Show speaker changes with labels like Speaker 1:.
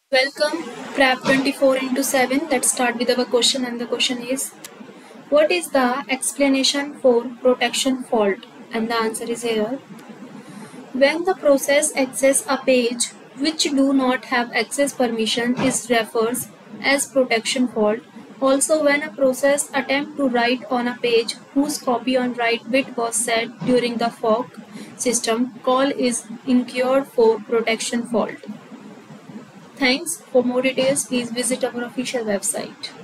Speaker 1: Welcome, grep 24 into 7. Let's start with our question, and the question is, what is the explanation for protection fault? And the answer is here. When the process access a page which do not have access permission is refers as protection fault. Also, when a process attempt to write on a page whose copy on write bit was set during the fork system call is incurred for protection fault. Thanks. For more details, please visit our official website.